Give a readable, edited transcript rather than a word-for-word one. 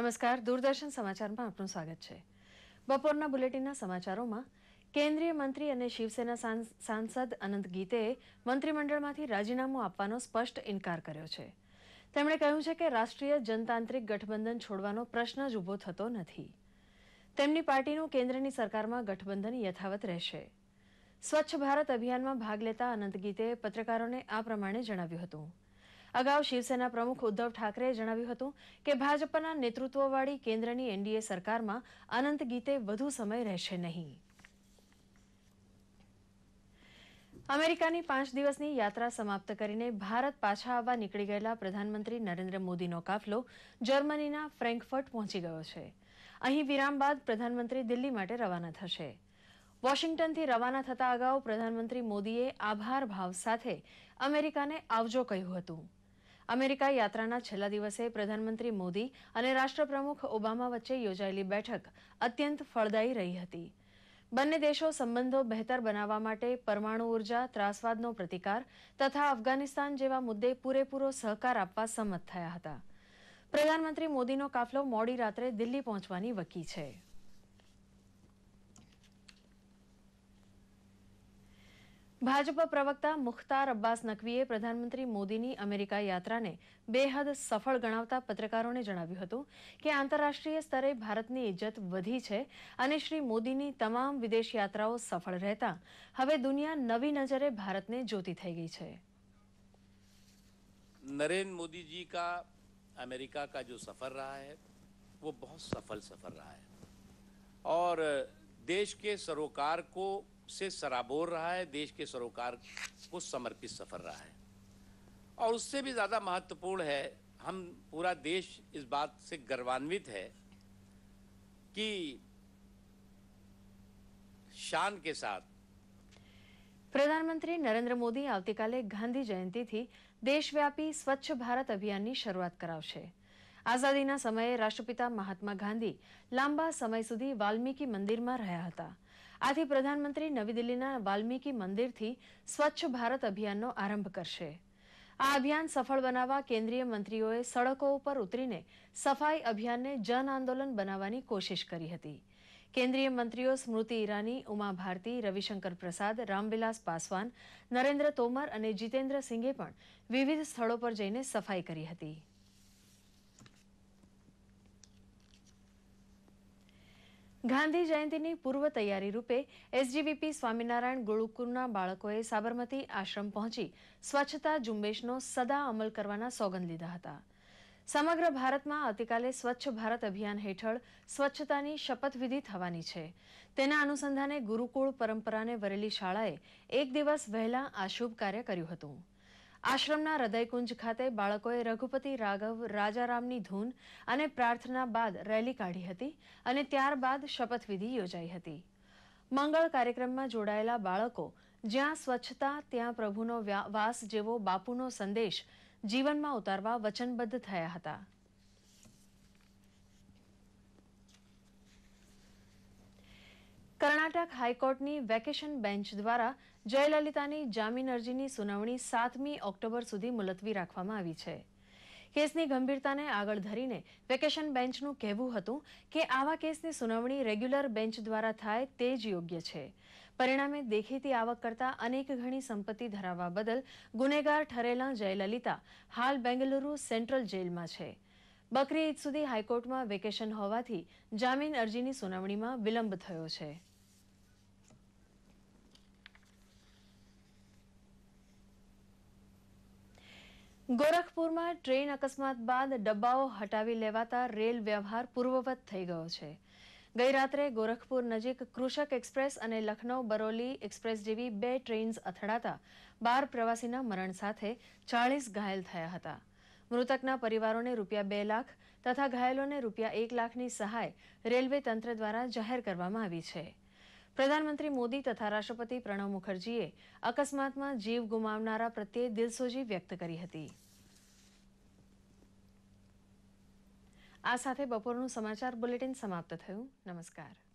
નમસ્કાર, દૂરદર્શન સમાચારમાં આપનું સ્વાગત છે. બપોરના બુલેટિનના સમાચારોમાં કેન્દ્રીય મંત્રી અને શિવસેના સાંસદ અનંત ગીતેએ મંત્રીમંડળમાંથી રાજીનામું આપવાનો સ્પષ્ટ ઇનકાર કર્યો છે. તેમણે કહ્યું છે કે રાષ્ટ્રીય જનતાંત્રિક ગઠબંધન છોડવાનો પ્રશ્ન જ ઊભો થતો નથી. તેમની પાર્ટીનું કેન્દ્રની સરકારમાં ગઠબંધન યથાવત રહેશે. સ્વચ્છ ભારત અભિયાનમાં ભાગ લેતા અનંત ગીતેએ પત્રકારોને આ પ્રમાણે જણાવ્યું હતું. અગાઉ શિવસેના પ્રમુખ ઉદ્ધવ ઠાકરેએ જણાવ્યું હતું કે ભાજપના નેતૃત્વવાળી કેન્દ્રની એનડીએ સરકારમાં અનંત ગીતે વધુ સમય રહેશે નહીં. અમેરિકાની 5 દિવસની યાત્રા સમાપ્ત કરીને ભારત પાછા આવવા નીકળી ગયેલા પ્રધાનમંત્રી નરેન્દ્ર મોદીનો કાફલો જર્મનીના ફ્રેન્કફર્ટ પહોંચી ગયો છે. અહીં વિરામ બાદ પ્રધાનમંત્રી દિલ્હી માટે રવાના થશે. વોશિંગ્ટનથી રવાના થતા અગાઉ પ્રધાનમંત્રી મોદીએ આભાર ભાવ સાથે અમેરિકાને આવજો કહ્યું હતું. અમેરિકા યાત્રાના છેલ્લા દિવસે પ્રધાનમંત્રી મોદી અને રાષ્ટ્રપ્રમુખ ઓબામા વચ્ચે યોજાયેલી બેઠક અત્યંત ફળદાયી રહી હતી. બંને દેશો સંબંધો બહેતર બનાવવા માટે પરમાણુ ઉર્જા, ત્રાસવાદનો પ્રતિકાર તથા અફઘાનિસ્તાન જેવા મુદ્દે પૂરેપૂરો સહકાર આપવા સંમત થયા હતા. પ્રધાનમંત્રી મોદીનો કાફલો મોડી રાત્રે દિલ્હી પહોંચવાની વકી છે. ભાજપ પ્રવક્તા મુખ્તાર અબ્બાસ નકવીએ પ્રધાનમંત્રી મોદીની અમેરિકા યાત્રાને બેહદ સફળ ગણાવતા પત્રકારોને જણાવ્યું હતું કે આંતરરાષ્ટ્રીય સ્તરે ભારતની ઇજ્જત વધી છે અને શ્રી મોદીની તમામ વિદેશ યાત્રાઓ સફળ રહેતા હવે દુનિયા નવી નજરે ભારતને જોતી થઈ ગઈ છે. नरेंद्र मोदी जी का अमेरिका का जो सफ़र रहा है वो बहुत सफल सफ़र रहा है और देश के सरोकार को से सराबोर रहा है, देश के सरोकार को समर्पित सफ़र रहा है. और उससे भी ज़्यादा महत्वपूर्ण है, हम पूरा देश इस बात से गर्वान्वित है कि शान के साथ પ્રધાનમંત્રી નરેન્દ્ર મોદી આવતીકાલે ગાંધી જયંતિથી દેશવ્યાપી સ્વચ્છ ભારત અભિયાનની શરૂઆત કરાવશે. આઝાદીના સમયે રાષ્ટ્રપિતા મહાત્મા ગાંધી લાંબા સમય સુધી વાલ્મીકી મંદિરમાં રહ્યા હતા. આથી પ્રધાનમંત્રી નવી દિલ્હીના વાલ્મીકી મંદિરથી સ્વચ્છ ભારત અભિયાનનો આરંભ કરશે. આ અભિયાન સફળ બનાવવા કેન્દ્રીય મંત્રીઓએ સડકો ઉપર ઉતરીને સફાઈ અભિયાનને જન આંદોલન બનાવવાની કોશિશ કરી હતી. કેન્દ્રીય મંત્રીઓ સ્મૃતિ ઈરાની, ઉમા ભારતી, રવિશંકર પ્રસાદ, રામવિલાસ પાસવાન, નરેન્દ્ર તોમર અને જીતેન્દ્ર સિંઘે પણ વિવિધ સ્થળો પર જઈને સફાઈ કરી હતી. ગાંધી જયંતિની પૂર્વ તૈયારી રૂપે એસજીવીપી સ્વામિનારાયણ ગુરુકુળના બાળકોએ સાબરમતી આશ્રમ પહોંચી સ્વચ્છતા ઝુંબેશનો સદા અમલ કરવાના સોગંદ લીધા હતા. સમગ્ર ભારતમાં આવતીકાલે સ્વચ્છ ભારત અભિયાન હેઠળ સ્વચ્છતાની શપથવિધિ થવાની છે. તેના અનુસંધાને ગુરુકુળ પરંપરાને વરેલી શાળાએ એક દિવસ વહેલા આ શુભ કાર્ય કર્યું હતું. આશ્રમના હૃદયકુંજ ખાતે બાળકોએ રઘુપતિ રાઘવ રાજારામની ધૂન અને પ્રાર્થના બાદ રેલી કાઢી હતી અને ત્યારબાદ શપથવિધિ યોજાઈ હતી. મંગળ કાર્યક્રમમાં જોડાયેલા બાળકો જ્યાં સ્વચ્છતા ત્યાં પ્રભુનો વાસ જેવો બાપુનો સંદેશ જીવનમાં ઉતારવા વચનબદ્ધ થયા હતા. કર્ણાટક હાઈકોર્ટની વેકેશન બેન્ચ દ્વારા જયલલિતાની જામીન અરજીની સુનાવણી 7મી ઓક્ટોબર સુધી મુલતવી રાખવામાં આવી છે. કેસની ગંભીરતાને આગળ ધરીને વેકેશન બેન્ચનું કહેવું હતું કે આવા કેસની સુનાવણી રેગ્યુલર બેન્ચ દ્વારા થાય તે જ યોગ્ય છે. પરિણામે દેખીતી આવક કરતા અનેક ગણી સંપત્તિ ધરાવવા બદલ ગુનેગાર ઠરેલા જયલલિતા હાલ બેંગલુરુ સેન્ટ્રલ જેલમાં છે. બકરી ઈદ સુધી હાઈકોર્ટમાં વેકેશન હોવાથી જામીન અરજીની સુનાવણીમાં વિલંબ થયો છે. ગોરખપુરમાં ટ્રેન અકસ્માત બાદ ડબ્બાઓ હટાવી લેવાતા રેલ વ્યવહાર પૂર્વવત થઈ ગયો છે. ગઈ રાત્રે ગોરખપુર નજીક કૃષક એક્સપ્રેસ અને લખનૌ બરોલી એક્સપ્રેસ જેવી 2 ટ્રેન્સ અથડાતા 12 પ્રવાસીના મરણ સાથે 40 ઘાયલ થયા હતા. મૃતકના પરિવારોને ₹2 લાખ તથા ઘાયલોને ₹1 લાખની સહાય રેલવે તંત્ર દ્વારા જાહેર કરવામાં આવી છે. પ્રધાનમંત્રી મોદી તથા રાષ્ટ્રપતિ પ્રણવ મુખર્જીએ અકસ્માતમાં જીવ ગુમાવનારા પ્રત્યે દિલસોજી વ્યક્ત કરી હતી. આ સાથે બપોરનું સમાચાર બુલેટિન સમાપ્ત થયું. નમસ્કાર.